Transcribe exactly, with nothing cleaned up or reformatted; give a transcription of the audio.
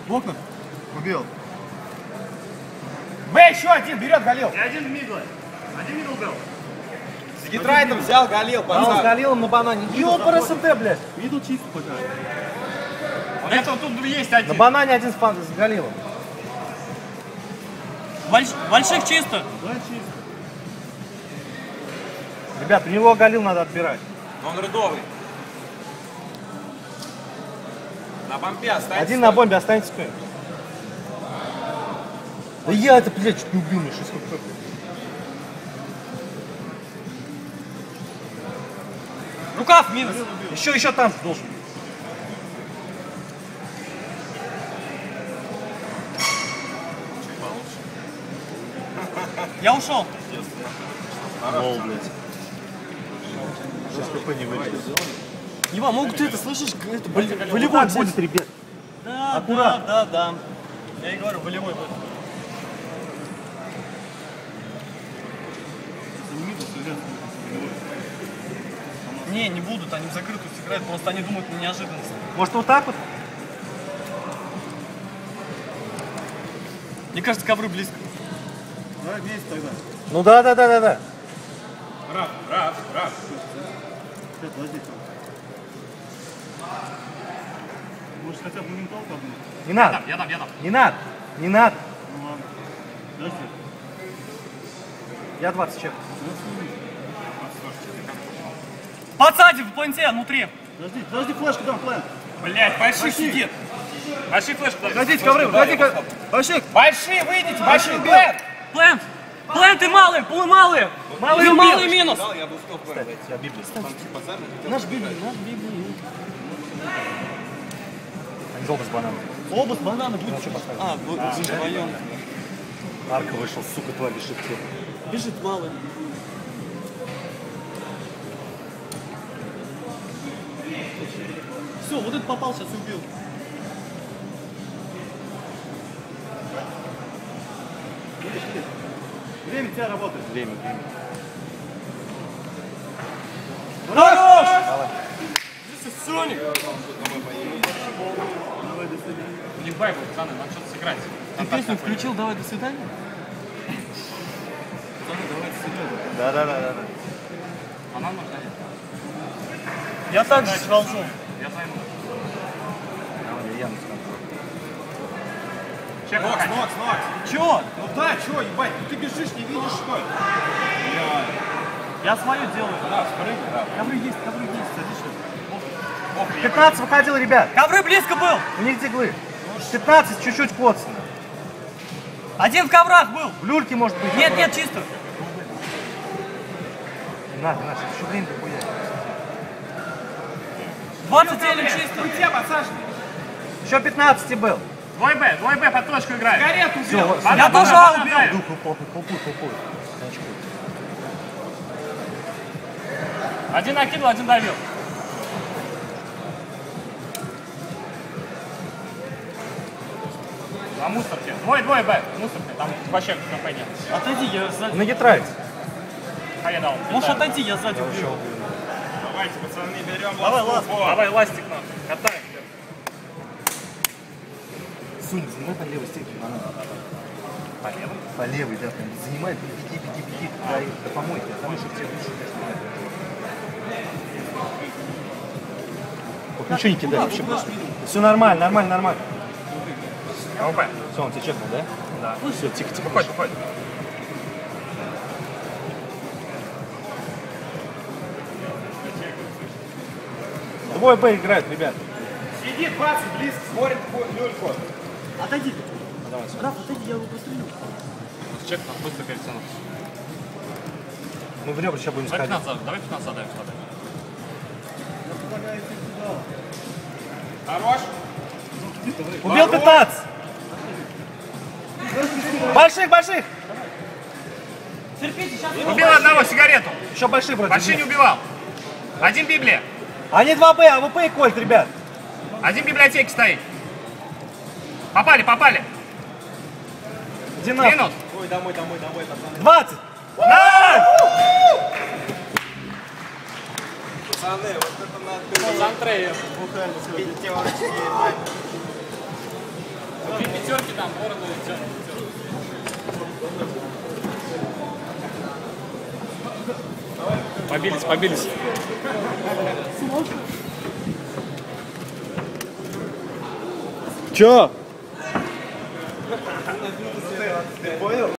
В окна. Убил. Б еще один, берет Галил. И один в мидл. Один мидл был. С гидрайтом взял Галил, пацан. А он с Галилом на банане. Ёпа, СТ, блядь. Мидл чисто пока. Это вот тут есть один. На банане один с, с Галилом. Больш... Больших чисто. Да, чисто. Ребят, у него Галил надо отбирать. Он рядовый. На бомбе останется. Один на бомбе, останется кто? Да я это, блядь, чуть не убил, мне шесть хп. Рукав минус. Еще, еще там должен. Я ушел. Лол, блядь. шесть хп не вылез. Ива, могут ты это слышишь? Это Волевой волевой будет, ребят. Да, Аккуратно. да, да, да. Я и говорю, волевой будет. Не, не будут, они в закрытую сыграют, просто они думают на неожиданность. Может вот так вот? Мне кажется, ковры близко. Давай вместе тогда. Ну да, да, да, да, да. Раф, Раф, Раф. Сейчас, подожди. Может хотя бы моменталку одну? Не надо. Я там, я там. Не надо. Не надо. Ну ладно. Подожди. Я двадцать чек. Подсади в планте, внутри. Подожди, подожди, флешку дам, план. Блять, большой Большие. сидит. Большие флешки. Выходите, ковры, выходите. Больших. Большие, выйдите, большие, Глэм. Плент. Плент и малый, полы малые. Малый, малый минус. Я бы успел проверить. Я Библию. Базарный. Наш Библия, наш Библия. Они золото с бананом. Оба с банана будет. А, вы вы вдвоем. Арка вышел, сука, тварь лишит всех. Бежит малый. Все, вот этот попал, сейчас убил. Время у тебя работает. Время, время. Хорош! This is Sonic. Давай, до свидания. У них байбл, пацаны, надо что-то сыграть. Ты песню включил, давай, до свидания? Да, да, да, да. А нам нужно. Я также с волчом. Я займу. Я Яну скажу. Чек, нокс, нокс, нокс. Чё? Ну да, чё, ебать, ну ты бежишь, не видишь, что ли? Я свое делаю. Да, спрыгни, да. Ковры есть, ковры есть, садишься. пятнадцать выходил, ребят. Ковры близко был. У них диглы. пятнадцать чуть-чуть коцано. Один в коврах был. В люльке может быть. Нет, нет, чисто. Не надо, не надо, сейчас еще время дохуя. двадцать девять чисто. Вы те, подсажены. Еще пятнадцать был. Двой Б, двой Б под точку играет. Карету убил. Всё, Банан, я банан, тоже банан, убил. банан. Дух хлопует, хлопует, хлопует. Один накинул, один давил. На мусорке. Двое, двое Б. Мусорка. Там вообще КП нет. Отойди, я сзади. На гитрайте. А я дал. Можешь отойти, я сзади убью. Давайте, пацаны, берем Давай, ластик. ластик. Давай, ластик нам. Катаем. Сунь, занимай по левой стенке. По левой? По левой, да. Прям занимай, беги, беги, беги. Да, и до помойки. А там еще все лучше. Вот ничего не кидай вообще просто. Все нормально, нормально, нормально. КП. Все, он тебя чекнул, да? Да. Все, тихо, тихо. Выходит, выходит. Двое Б играют, ребят. Сидит двадцать близко, смотрит люльку. Отойди. Давай, сюда. Раф, отойди, я его прострелю. Чек нам быстро перед ценой. Мы в ребра сейчас будем Давай сходить. пятнадцать, давай пятнадцать задаем сюда. Хорош. Убил пятнадцать. Больших, больших. Терпите, сейчас. Убил одного сигарету. Еще больших вроде. Большой не убивал. Один Библия. Они два Б, а ВП и Кольт, ребят. Один в библиотеке стоит. Попали, попали. Иди нахуй. Минус. Ой, домой, домой, домой, пацаны. двадцать. На! Пацаны, вот это надо было. Концентрея. Пятерочки, ебать. Пятерки там, бороду и все. Побились, побились. Чё?